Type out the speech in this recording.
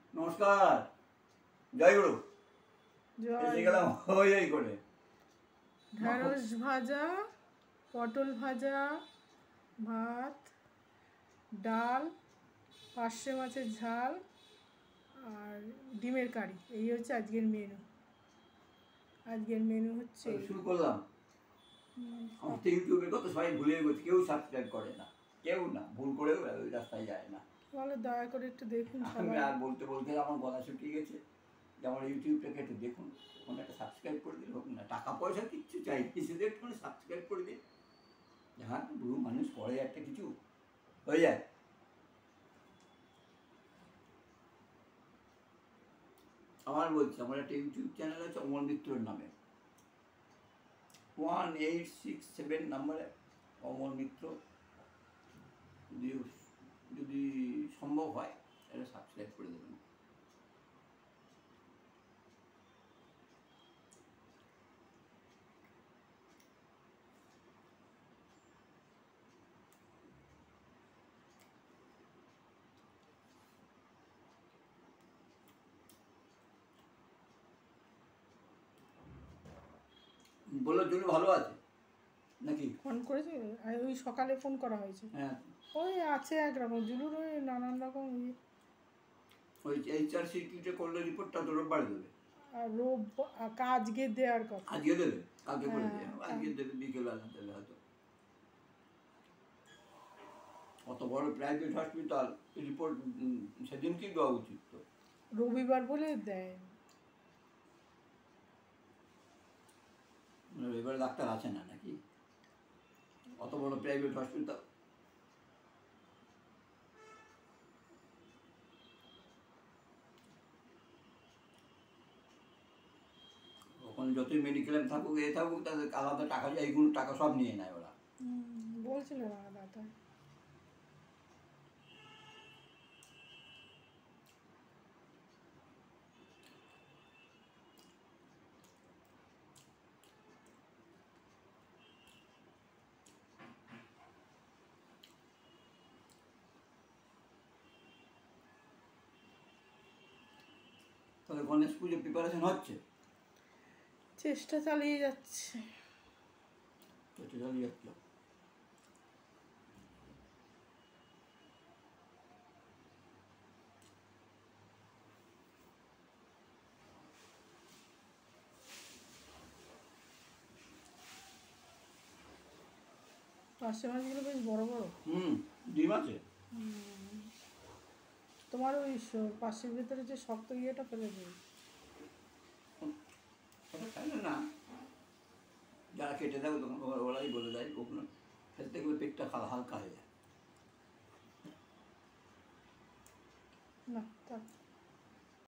নমস্কার, জয় গুরু। এসে গেলাম ওই করে ঢেঁড়স ভাজা, পটল ভাজা, ভাত, ডাল, পার্শে মাছের ঝাল আর ডিমের কারি। এই হচ্ছে আজকের মেনু। আজকের মেনু হচ্ছে শুরু করলাম। আমার তো ইউটিউবের কথা সবাই ভুলে গেছে, কেউ সাবস্ক্রাইব করে না, কেউ না, ভুল করেও ওই রাস্তায় যায় না। বলে দয়া করে একটু দেখুন আমি সবাই। আর বলতে বলতে আমার গলা শুকিয়ে গেছে যে আমার ইউটিউবটাকে একটু দেখুন, ওখানে একটা সাবস্ক্রাইব করে দিলে হোক না, টাকা পয়সা কিচ্ছু চাই শুধু একটু সাবস্ক্রাইব করে দিন। হ্যাঁ, বহু মানুষ করে একটা কিছু হয়ে যায়। আমার বলছি, আমার একটা ইউটিউব চ্যানেল আছে অমল মিত্রর নামে, 1867 নাম্বারে অমল মিত্র। যদি সম্ভব হয় এটা সাবস্ক্রাইব করে দেবেন। বললো জুলি ভালো আছে নাকি? ফোন করেছে, ওই সকালে ফোন করা হয়েছে। হ্যাঁ, ওই আছে একরকম, জুলুর ওই নানান রকম ওই HRCT করলে রিপোর্টটা তো রোববার দেবে। আর আজকে দেওয়ার কথা। আজকে দেবে, কালকে করে হ্যাঁ, দেবে, আজকে দেবে, বিকেলবেলা দেবে হয়তো। অত বড় প্রাইভেট হসপিটাল, রিপোর্ট সেদিনকেই দেওয়া উচিত তো। রবিবার বলে দেয়। এবারে ডাক্তার আছে না নাকি? অত বড় প্রাইভেট হসপিটাল। ওখানে যতই মেডিক্লেম থাকুক এ থাকুক, তাদের আলাদা টাকা যায়, এইগুলো টাকা সব নিয়ে নেয় ওরা। বলছিল না দাদা। তাহলে গণেশ পুজো প্রিপারেশন হচ্ছে? চেষ্টা চালিয়ে যাচ্ছে। চালিয়ে যাচ্ছ। পার্শে মাছগুলো বেশ বড় বড়। ডিম আছে। তোমার ওই পার্শের ভেতরে যে শক্ত ইয়েটা ফেলে দেবে। না, যারা কেটে দেবে তখন ওরাই বলে দেয়, ওগুলো খেলতে গেলে পেটটা হালকা হয়ে যায়। না,